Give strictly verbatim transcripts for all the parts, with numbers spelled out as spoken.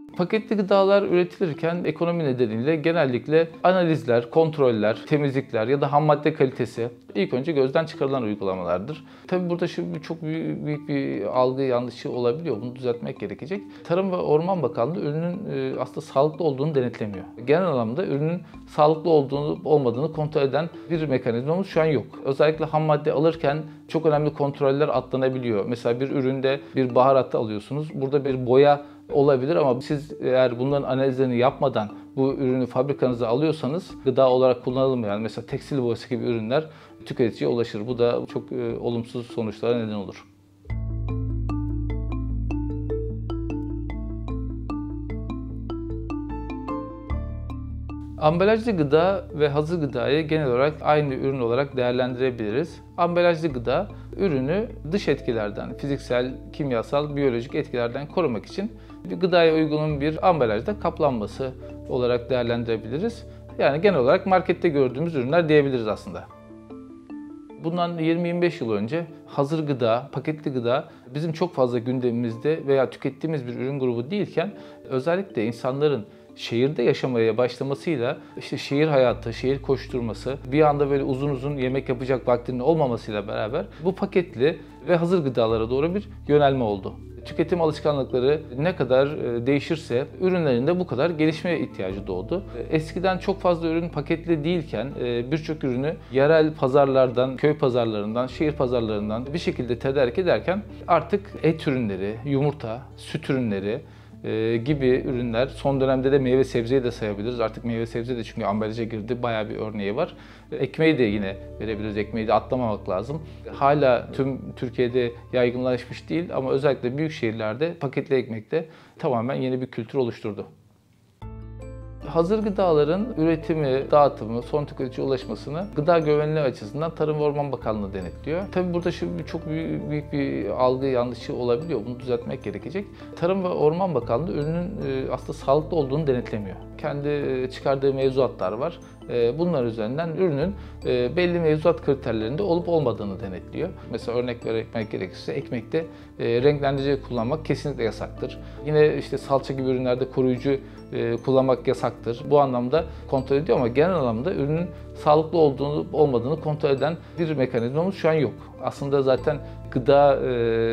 Paketli gıdalar üretilirken ekonomi nedeniyle genellikle analizler, kontroller, temizlikler ya da ham madde kalitesi ilk önce gözden çıkarılan uygulamalardır. Tabii burada şimdi çok büyük, büyük bir algı yanlışı olabiliyor. Bunu düzeltmek gerekecek. Tarım ve Orman Bakanlığı ürünün aslında sağlıklı olduğunu denetlemiyor. Genel anlamda ürünün sağlıklı olduğunu olmadığını kontrol eden bir mekanizmamız şu an yok. Özellikle ham madde alırken çok önemli kontroller atlanabiliyor. Mesela bir üründe bir baharatta alıyorsunuz. Burada bir boya olabilir ama siz eğer bunların analizlerini yapmadan bu ürünü fabrikanıza alıyorsanız gıda olarak kullanılmayan mesela tekstil boyası gibi ürünler tüketiciye ulaşır. Bu da çok e, olumsuz sonuçlara neden olur. Ambalajlı gıda ve hazır gıdayı genel olarak aynı ürün olarak değerlendirebiliriz. Ambalajlı gıda, ürünü dış etkilerden, fiziksel, kimyasal, biyolojik etkilerden korumak için bir gıdaya uygun bir ambalajda kaplanması olarak değerlendirebiliriz. Yani genel olarak markette gördüğümüz ürünler diyebiliriz aslında. Bundan yirmi yirmi beş yıl önce hazır gıda, paketli gıda bizim çok fazla gündemimizde veya tükettiğimiz bir ürün grubu değilken özellikle insanların şehirde yaşamaya başlamasıyla işte şehir hayatı, şehir koşturması, bir anda böyle uzun uzun yemek yapacak vaktinin olmamasıyla beraber bu paketli ve hazır gıdalara doğru bir yönelme oldu. Tüketim alışkanlıkları ne kadar değişirse ürünlerin de bu kadar gelişmeye ihtiyacı doğdu. Eskiden çok fazla ürün paketli değilken birçok ürünü yerel pazarlardan, köy pazarlarından, şehir pazarlarından bir şekilde tedarik ederken artık et ürünleri, yumurta, süt ürünleri gibi ürünler, son dönemde de meyve sebzeyi de sayabiliriz. Artık meyve sebze de çünkü ambalaja girdi, bayağı bir örneği var. Ekmeği de yine verebiliriz, ekmeği de atlamamak lazım. Hala tüm Türkiye'de yaygınlaşmış değil ama özellikle büyük şehirlerde paketli ekmekte tamamen yeni bir kültür oluşturdu. Hazır gıdaların üretimi, dağıtımı, son tüketiciye ulaşmasını gıda güvenliği açısından Tarım ve Orman Bakanlığı denetliyor. Tabii burada şimdi çok büyük, büyük bir algı yanlışı olabiliyor. Bunu düzeltmek gerekecek. Tarım ve Orman Bakanlığı ürünün aslında sağlıklı olduğunu denetlemiyor. Kendi çıkardığı mevzuatlar var. Bunlar üzerinden ürünün belli mevzuat kriterlerinde olup olmadığını denetliyor. Mesela örnek vermek gerekirse ekmekte renklendirici kullanmak kesinlikle yasaktır. Yine işte salça gibi ürünlerde koruyucu kullanmak yasaktır. Bu anlamda kontrol ediyor ama genel anlamda ürünün sağlıklı olduğunu olmadığını kontrol eden bir mekanizmamız şu an yok. Aslında zaten gıda e,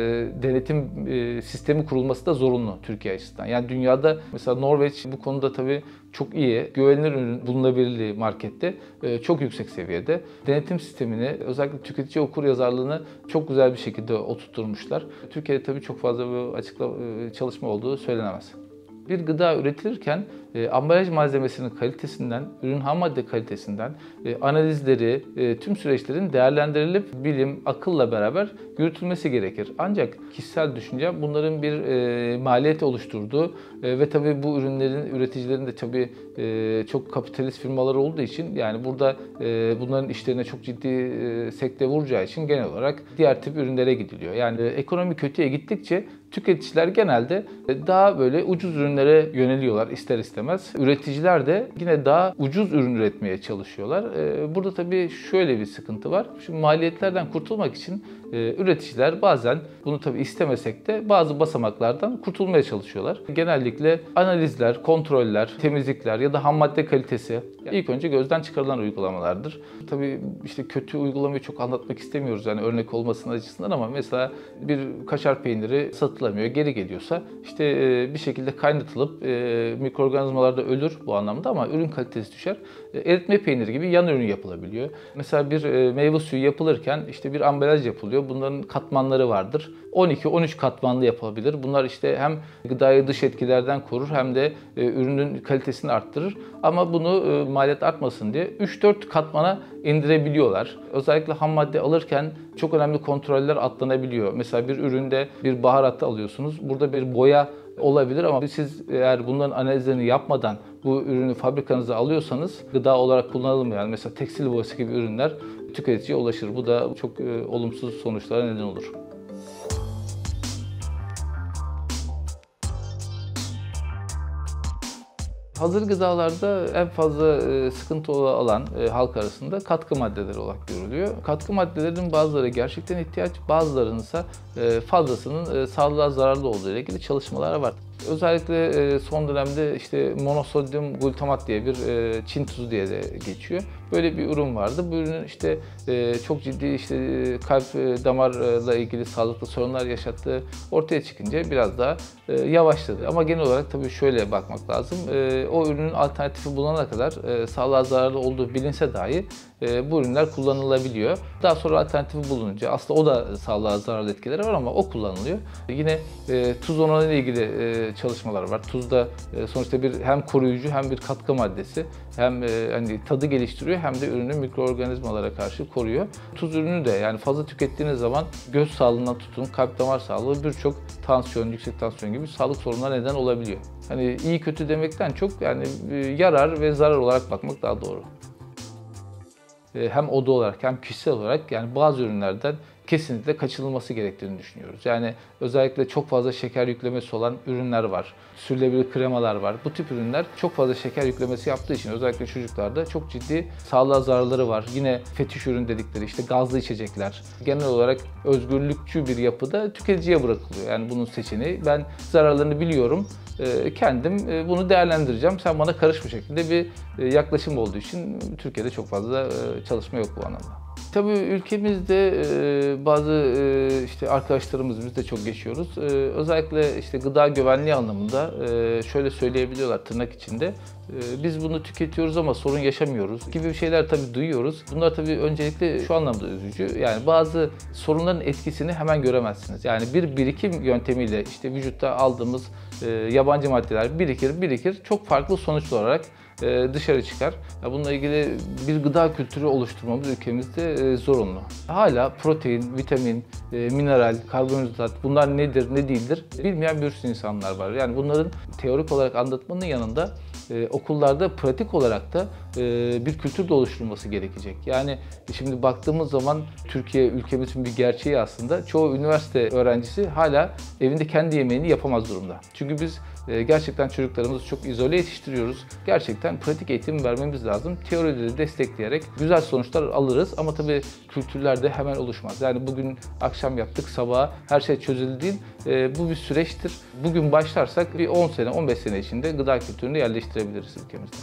denetim e, sistemi kurulması da zorunlu Türkiye açısından. Yani dünyada mesela Norveç bu konuda tabii çok iyi. Güvenilir ürün bulunabilirliği markette e, çok yüksek seviyede. Denetim sistemini, özellikle tüketici okuryazarlığını çok güzel bir şekilde oturtturmuşlar. Türkiye'de tabii çok fazla bir açıkla e, çalışma olduğu söylenemez. Bir gıda üretilirken e, ambalaj malzemesinin kalitesinden, ürün ham madde kalitesinden, e, analizleri, e, tüm süreçlerin değerlendirilip bilim, akılla beraber yürütülmesi gerekir. Ancak kişisel düşünce bunların bir e, maliyet oluşturduğu e, ve tabii bu ürünlerin, üreticilerin de tabii e, çok kapitalist firmalar olduğu için yani burada e, bunların işlerine çok ciddi e, sekte vuracağı için genel olarak diğer tip ürünlere gidiliyor. Yani e, ekonomi kötüye gittikçe tüketiciler genelde daha böyle ucuz ürünlere yöneliyorlar ister istemez. Üreticiler de yine daha ucuz ürün üretmeye çalışıyorlar. Burada tabii şöyle bir sıkıntı var. Şimdi maliyetlerden kurtulmak için üreticiler bazen bunu tabii istemesek de bazı basamaklardan kurtulmaya çalışıyorlar. Genellikle analizler, kontroller, temizlikler ya da ham madde kalitesi ilk önce gözden çıkarılan uygulamalardır. Tabii işte kötü uygulamayı çok anlatmak istemiyoruz yani örnek olmasının açısından ama mesela bir kaşar peyniri satılamıyor, geri geliyorsa işte bir şekilde kaynatılıp mikroorganizmalar da ölür bu anlamda ama ürün kalitesi düşer. Eritme peyniri gibi yan ürün yapılabiliyor. Mesela bir meyve suyu yapılırken işte bir ambalaj yapılıyor. Bunların katmanları vardır. on iki on üç katmanlı yapılabilir. Bunlar işte hem gıdayı dış etkilerden korur hem de ürünün kalitesini arttırır. Ama bunu maliyet artmasın diye üç dört katmana indirebiliyorlar. Özellikle ham madde alırken çok önemli kontroller atlanabiliyor. Mesela bir üründe bir baharatta alıyorsunuz. Burada bir boya olabilir ama siz eğer bunların analizlerini yapmadan bu ürünü fabrikanıza alıyorsanız gıda olarak kullanılmayan mesela tekstil boyası gibi ürünler tüketiciye ulaşır. Bu da çok e, olumsuz sonuçlara neden olur. Hazır gıdalarda en fazla sıkıntı alan halk arasında katkı maddeleri olarak görülüyor. Katkı maddelerinin bazıları gerçekten ihtiyaç, bazılarının ise fazlasının sağlığa zararlı olduğu ile ilgili çalışmalar var. Özellikle e, son dönemde işte monosodyum glutamat diye bir e, Çin tuzu diye de geçiyor. Böyle bir ürün vardı. Bu ürünün işte e, çok ciddi işte e, kalp e, damarla ilgili sağlıklı sorunlar yaşattığı ortaya çıkınca biraz daha e, yavaşladı. Ama genel olarak tabii şöyle bakmak lazım. E, o ürünün alternatifi bulunana kadar e, sağlığa zararlı olduğu bilinse dahi e, bu ürünler kullanılabiliyor. Daha sonra alternatifi bulununca aslında o da sağlığa zararlı etkileri var ama o kullanılıyor. Yine e, tuz oranı ile ilgili e, çalışmalar var. Tuz da e, sonuçta bir hem koruyucu hem bir katkı maddesi. Hem e, hani tadı geliştiriyor hem de ürünü mikroorganizmalara karşı koruyor. Tuz ürünü de yani fazla tükettiğiniz zaman göz sağlığından tutun kalp damar sağlığı birçok tansiyon, yüksek tansiyon gibi sağlık sorunlarına neden olabiliyor. Hani iyi kötü demekten çok yani e, yarar ve zarar olarak bakmak daha doğru. Hem oda olarak hem kişisel olarak yani bazı ürünlerden kesinlikle kaçınılması gerektiğini düşünüyoruz. Yani özellikle çok fazla şeker yüklemesi olan ürünler var. Sürülebilir kremalar var. Bu tip ürünler çok fazla şeker yüklemesi yaptığı için özellikle çocuklarda çok ciddi sağlığa zararları var. Yine fetiş ürün dedikleri işte gazlı içecekler. Genel olarak özgürlükçü bir yapıda tüketiciye bırakılıyor. Yani bunun seçeneği. Ben zararlarını biliyorum. Kendim bunu değerlendireceğim. Sen bana karışma şeklinde bir yaklaşım olduğu için Türkiye'de çok fazla çalışma yok bu anlamda. Tabii ülkemizde bazı işte arkadaşlarımız biz de çok geçiyoruz. Özellikle işte gıda güvenliği anlamında şöyle söyleyebiliyorlar tırnak içinde. Biz bunu tüketiyoruz ama sorun yaşamıyoruz gibi şeyler tabii duyuyoruz. Bunlar tabii öncelikle şu anlamda üzücü. Yani bazı sorunların etkisini hemen göremezsiniz. Yani bir birikim yöntemiyle işte vücutta aldığımız yabancı maddeler birikir birikir çok farklı sonuçlar olarak dışarı çıkar. Bununla ilgili bir gıda kültürü oluşturmamız ülkemizde zorunlu. Hala protein, vitamin, mineral, karbonhidrat bunlar nedir, ne değildir bilmeyen bir sürü insanlar var. Yani bunların teorik olarak anlatmanın yanında Ee, okullarda pratik olarak da e, bir kültür de oluşturulması gerekecek. Yani şimdi baktığımız zaman Türkiye ülkemizin bir gerçeği aslında çoğu üniversite öğrencisi hala evinde kendi yemeğini yapamaz durumda. Çünkü biz e, gerçekten çocuklarımızı çok izole yetiştiriyoruz. Gerçekten pratik eğitim vermemiz lazım. Teorileri destekleyerek güzel sonuçlar alırız ama tabii kültürlerde hemen oluşmaz. Yani bugün akşam yaptık, sabaha her şey çözüldü değil. E, bu bir süreçtir. Bugün başlarsak bir on sene, on beş sene içinde gıda kültürünü yerleştirebiliriz ülkemizde.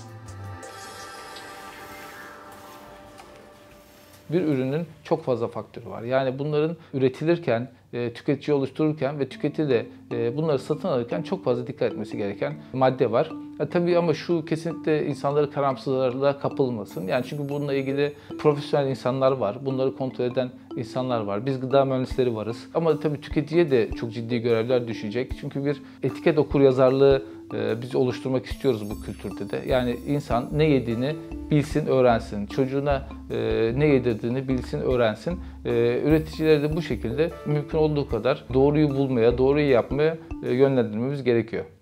Bir ürünün çok fazla faktörü var. Yani bunların üretilirken, e, tüketici oluştururken ve tüketici de e, bunları satın alırken çok fazla dikkat etmesi gereken madde var. E, tabii ama şu kesinlikle insanları karamsarlığa kapılmasın. Yani çünkü bununla ilgili profesyonel insanlar var. Bunları kontrol eden insanlar var. Biz gıda mühendisleri varız. Ama tabii tüketiciye de çok ciddi görevler düşecek. Çünkü bir etiket okuryazarlığı e, biz oluşturmak istiyoruz bu kültürde de. Yani insan ne yediğini bilsin, öğrensin. Çocuğuna e, ne yedirdiğini bilsin, öğrensin. E, üreticileri de bu şekilde mümkün olduğu kadar doğruyu bulmaya, doğruyu yapmaya e, yönlendirmemiz gerekiyor.